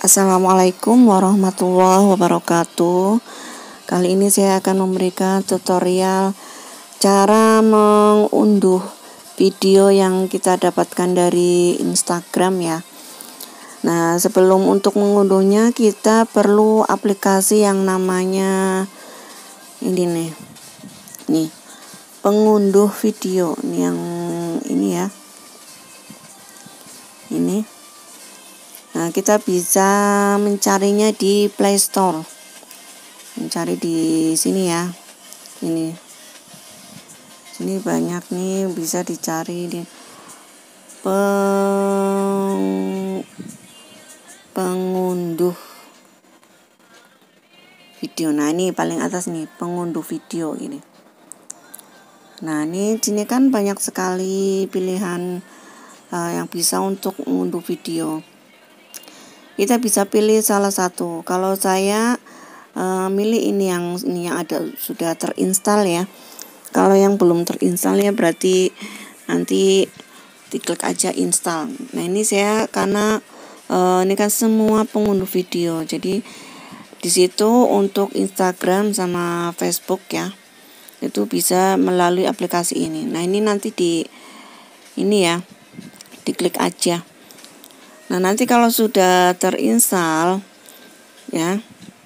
Assalamualaikum warahmatullahi wabarakatuh. Kali ini saya akan memberikan tutorial cara mengunduh video yang kita dapatkan dari Instagram ya. Nah, sebelum untuk mengunduhnya kita perlu aplikasi yang namanya ini nih. Nih, pengunduh video. Ini yang ini ya. Ini. Nah, kita bisa mencarinya di Play Store. Mencari di sini ya. Sini banyak nih, bisa dicari di pengunduh video. Nah, ini paling atas nih, pengunduh video ini. Nah, ini sini kan banyak sekali pilihan yang bisa untuk mengunduh video. Kita bisa pilih salah satu. Kalau saya milih ini yang ada sudah terinstall ya. Kalau yang belum terinstall ya berarti nanti diklik aja install. Nah, ini saya karena ini kan semua pengunduh video. Jadi di situ untuk Instagram sama Facebook ya. Itu bisa melalui aplikasi ini. Nah, ini nanti diklik aja. Nah, nanti kalau sudah terinstall ya,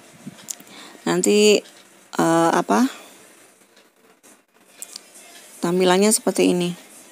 nanti tampilannya seperti ini.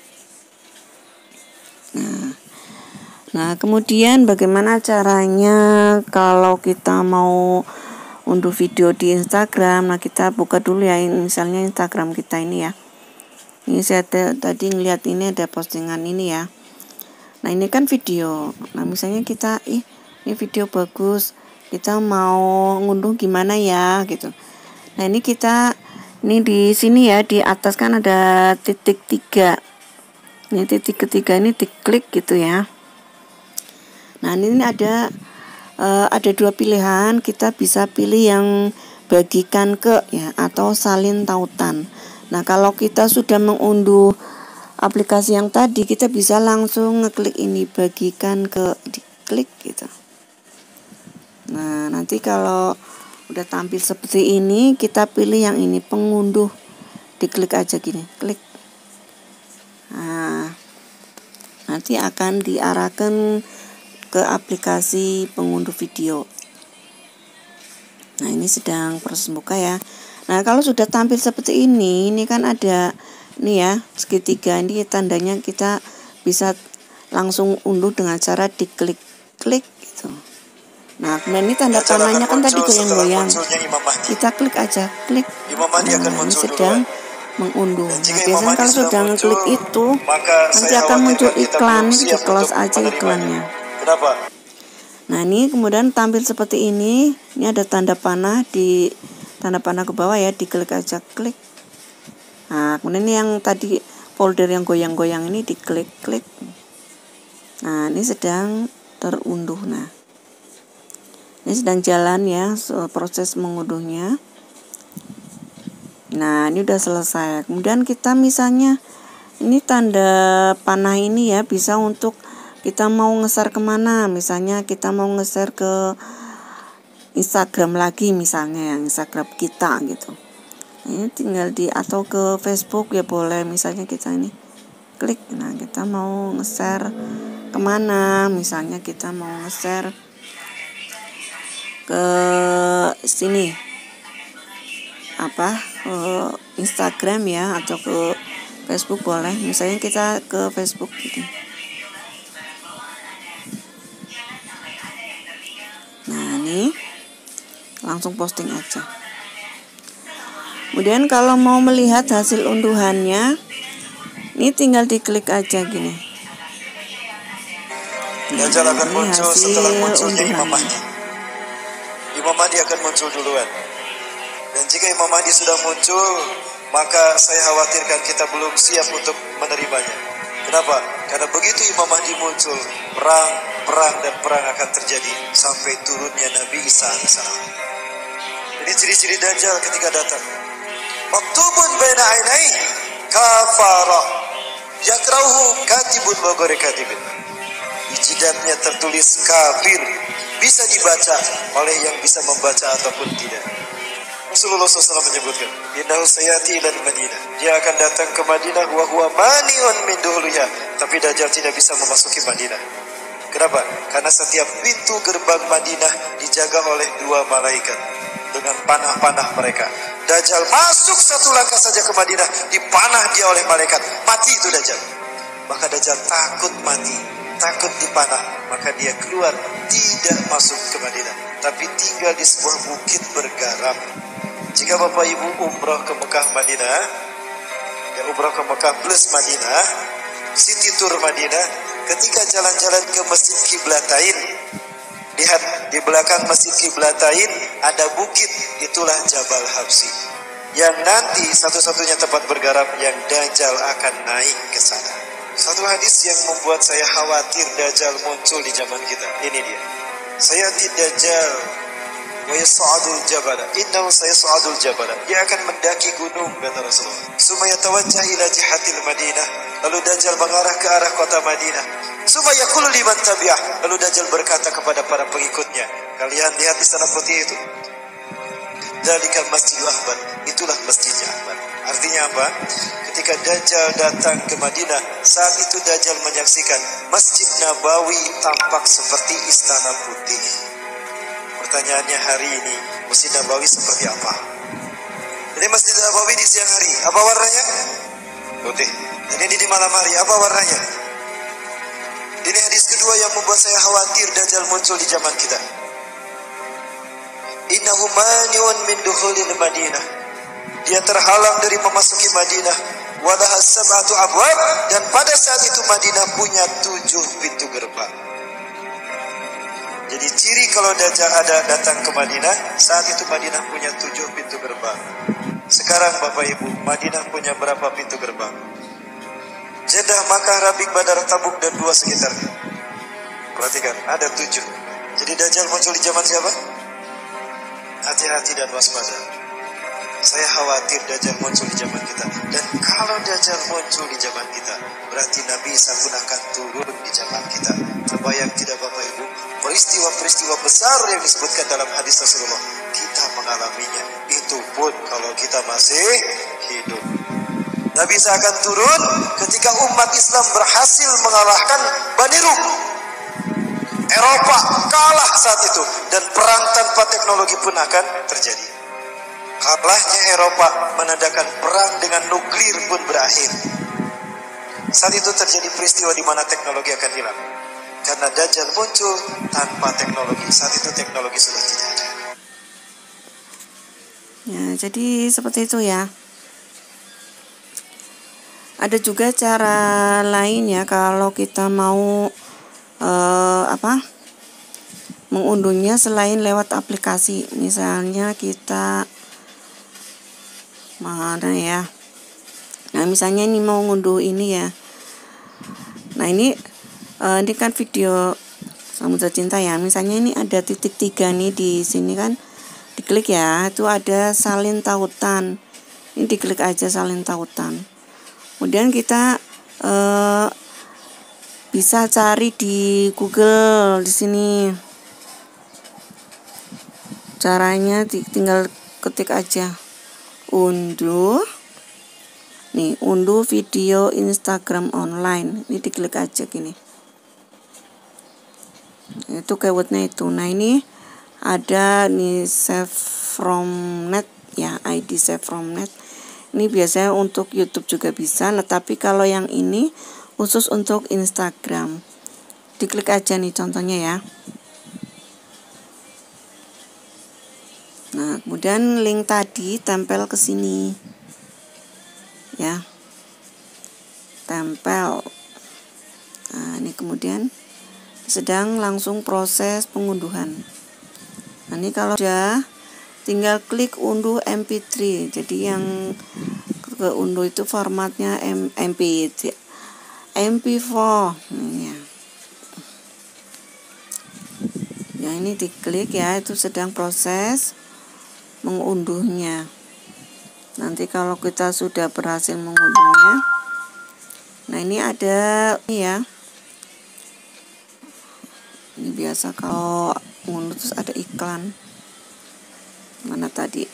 Nah, kemudian bagaimana caranya kalau kita mau unduh video di Instagram? Nah, kita buka dulu ya, misalnya Instagram kita ini ya. Ini saya tadi ngeliat ini ada postingan ini ya. Nah, ini kan video. Nah, misalnya kita ini video bagus, kita mau ngunduh gimana ya gitu. Nah, ini di sini ya, di atas kan ada titik 3. Ini titik ketiga ini diklik gitu ya. Nah, ini ada 2 pilihan. Kita bisa pilih yang bagikan ke ya atau salin tautan. Nah, kalau kita sudah mengunduh aplikasi yang tadi, kita bisa langsung ngeklik ini, bagikan ke, diklik gitu. Nah, nanti kalau udah tampil seperti ini, kita pilih yang ini, pengunduh, diklik aja gini, klik. Nah, nanti akan diarahkan ke aplikasi pengunduh video. Nah, ini sedang proses buka ya. Nah, kalau sudah tampil seperti ini kan ada ini ya, segitiga ini tandanya, kita bisa langsung unduh dengan cara diklik-klik gitu. Nah, kemudian ini tanda panahnya kan tadi goyang-goyang. Kita klik aja, klik. Nah, ini sedang mengunduh. Nah, biasanya kalau sudah ngeklik itu, nanti akan muncul iklan, di close aja iklannya. Nah, ini kemudian tampil seperti ini. Ini ada tanda panah ke bawah ya, diklik aja, klik. Nah, kemudian ini yang tadi folder yang goyang-goyang ini diklik-klik. Nah, ini sedang terunduh. Nah, ini sedang jalan ya proses mengunduhnya. Nah, ini udah selesai. Kemudian kita misalnya ini tanda panah ini ya, bisa untuk kita mau nge-share kemana. Misalnya kita mau nge-share ke Instagram lagi, misalnya yang Instagram kita gitu. Ini tinggal atau ke Facebook ya boleh, misalnya kita ini klik. Nah, kita mau nge-share kemana, misalnya kita mau nge-share ke sini ke Instagram ya, atau ke Facebook boleh, misalnya kita ke Facebook gitu. Nah, ini langsung posting aja. Kemudian kalau mau melihat hasil unduhannya, ini tinggal diklik aja gini. Nah, akan muncul setelah munculnya Imam Mahdi. Imam Mahdi akan muncul duluan. Dan jika Imam Mahdi sudah muncul, maka saya khawatirkan kita belum siap untuk menerimanya. Kenapa? Karena begitu Imam Mahdi muncul, perang akan terjadi sampai turunnya Nabi Isa alaihissalam. Ini ciri-ciri Dajjal ketika datang. Maktubun baina ainai kafara yakrahu katibun wa ghairi katibin. Di jidatnya tertulis kafir. Bisa dibaca oleh yang bisa membaca ataupun tidak. Rasulullah SAW menyebutkan, innahu sayati ilal Madinah. Dia akan datang ke Madinah wa huwa mani'un min duhliha. Tapi Dajjal tidak bisa memasuki Madinah. Kenapa? Karena setiap pintu gerbang Madinah dijaga oleh 2 malaikat dengan panah-panah mereka. Dajjal masuk 1 langkah saja ke Madinah, dipanah dia oleh malaikat. Mati itu Dajjal. Maka Dajjal takut mati, takut dipanah, maka dia keluar, tidak masuk ke Madinah, tapi tinggal di sebuah bukit bergaram. Jika Bapak Ibu umrah ke Mekah Madinah, ya umrah ke Mekah plus Madinah, city tour Madinah, ketika jalan-jalan ke Masjid Qiblatain, lihat di belakang Masjid Qiblatain ada bukit, itulah Jabal Habsi. Yang nanti satu-satunya tempat bergaram yang Dajjal akan naik ke sana. Satu hadis yang membuat saya khawatir Dajjal muncul di zaman kita. Ini dia. Sayati Dajjal wa yas'adul jabala. Innahu sayas'adul jabala. Dia akan mendaki gunung, kata Rasulullah. Summa yatawajjah ila jihatil Madinah. Lalu Dajjal mengarah ke arah kota Madinah. Summa yaqulu liman tabi'ah. Lalu Dajjal berkata kepada para pengikutnya, kalian lihat di sana putih itu? Dzalika Masjidul Akbar. Itulah Masjidnya Akbar. Artinya apa? Ketika Dajjal datang ke Madinah, saat itu Dajjal menyaksikan Masjid Nabawi tampak seperti istana putih. Pertanyaannya hari ini, Masjid Nabawi seperti apa? Ini Masjid Nabawi di siang hari, apa warnanya? Putih. Dan ini di malam hari, apa warnanya? Ini hadis kedua yang membuat saya khawatir Dajjal muncul di zaman kita. Innahu mani'un min dukhulil Madinah. Dia terhalang dari memasuki Madinah. Walaha sab'atu abwab, dan pada saat itu Madinah punya 7 pintu gerbang. Jadi ciri kalau Dajjal ada datang ke Madinah, saat itu Madinah punya 7 pintu gerbang. Sekarang Bapak Ibu, Madinah punya berapa pintu gerbang? Jeddah, Makkah, Rabik, Badar, Tabuk, dan 2 sekitarnya. Perhatikan, ada 7. Jadi Dajjal muncul di zaman siapa? Hati-hati dan waspada. Saya khawatir Dajjal muncul di zaman kita. Dan kalau Dajjal muncul di zaman kita, berarti Nabi Isa pun akan turun di zaman kita. Terbayang tidak Bapak Ibu? Peristiwa-peristiwa besar yang disebutkan dalam hadis Rasulullah, kita mengalaminya. Itu pun kalau kita masih hidup. Nabi Isa akan turun ketika umat Islam berhasil mengalahkan Bani Rum. Eropa kalah saat itu, dan perang tanpa teknologi pun akan terjadi. Kalahnya Eropa menandakan perang dengan nuklir pun berakhir. Saat itu terjadi peristiwa di mana teknologi akan hilang. Karena Dajjal muncul tanpa teknologi. Saat itu teknologi sudah tidak ada. Ya, jadi seperti itu ya. Ada juga cara lain ya kalau kita mau mengunduhnya selain lewat aplikasi. Misalnya kita mana ya? Nah, misalnya ini mau ngunduh ini ya. Nah, ini kan video Samudra Cinta ya. Misalnya ini ada titik 3 nih di sini kan. Diklik ya, itu ada salin tautan. Ini diklik aja salin tautan. Kemudian kita bisa cari di Google di sini. Caranya tinggal ketik aja unduh. Nih, unduh video Instagram online. Ini diklik aja gini. Itu keywordnya itu. Nah, ini ada nih save from net ya, ID save from net. Ini biasanya untuk YouTube juga bisa. Nah, tapi kalau yang ini khusus untuk Instagram. Diklik aja nih contohnya ya. Nah, kemudian link tadi tempel ke sini. Ya. Tempel. Nah, ini kemudian sedang langsung proses pengunduhan. Nah, ini kalau sudah tinggal klik unduh MP3. Jadi yang keunduh itu formatnya MP4. Ya, ini diklik ya, itu sedang proses mengunduhnya. Nanti kalau kita sudah berhasil mengunduhnya, nah ini ada ini ya, biasa kalau ngunduh terus ada iklan. Mana tadi?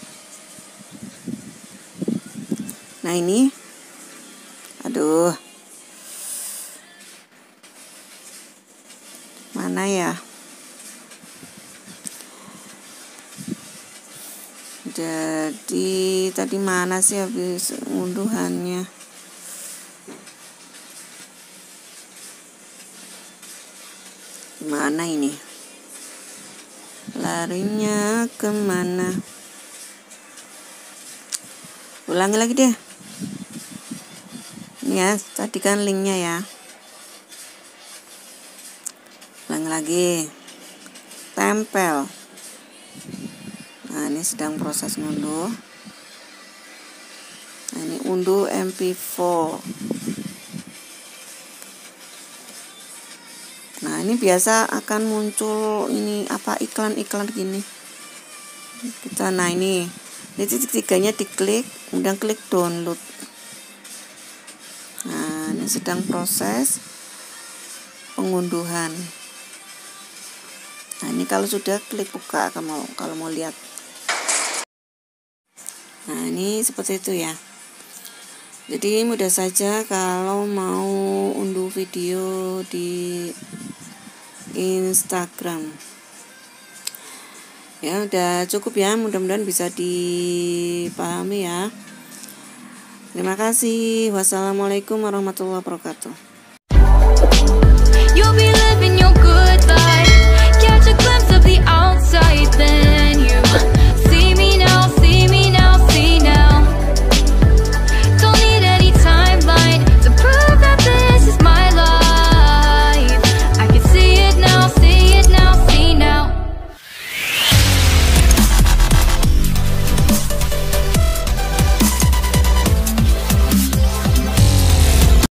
Nah ini, aduh, mana ya? Jadi tadi mana sih habis unduhannya? Mana ini? Larinya kemana? Ulangi lagi deh. Ini ya, tadi kan linknya ya. Ulangi lagi. Tempel. Nah ini sedang proses ngunduh. Nah ini unduh MP4. Nah ini biasa akan muncul ini apa iklan-iklan gini. Nah ini titik 3-nya diklik, kemudian klik download. Nah ini sedang proses pengunduhan. Nah ini kalau sudah klik buka kalau mau lihat. Nah ini seperti itu ya. Jadi mudah saja kalau mau unduh video di Instagram. Ya udah cukup ya, mudah-mudahan bisa dipahami ya. Terima kasih. Wassalamualaikum warahmatullahi wabarakatuh.